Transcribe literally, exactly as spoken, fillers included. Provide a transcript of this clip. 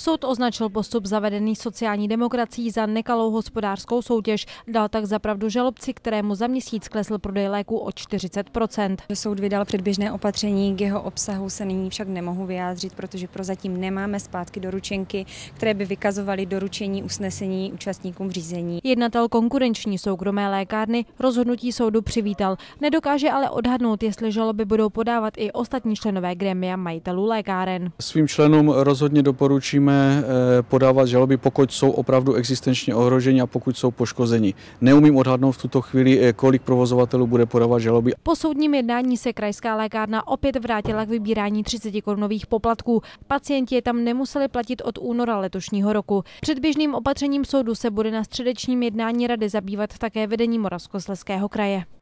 Soud označil postup zavedený sociální demokracií za nekalou hospodářskou soutěž. Dal tak za pravdu žalobci, kterému za měsíc klesl prodej léků o čtyřicet procent. Soud vydal předběžné opatření, k jeho obsahu se nyní však nemohu vyjádřit, protože prozatím nemáme zpátky doručenky, které by vykazovaly doručení usnesení účastníkům řízení. Jednatel konkurenční soukromé lékárny rozhodnutí soudu přivítal. Nedokáže ale odhadnout, jestli žaloby budou podávat i ostatní členové grémia majitelů lékáren. Svým členům rozhodně doporučíme podávat žaloby, pokud jsou opravdu existenčně ohroženi a pokud jsou poškozeni. Neumím odhadnout v tuto chvíli, kolik provozovatelů bude podávat žaloby. Po soudním jednání se krajská lékárna opět vrátila k vybírání třicet korunových poplatků. Pacienti je tam nemuseli platit od února letošního roku. Předběžným opatřením soudu se bude na středečním jednání rady zabývat také vedení Moravskoslezského kraje.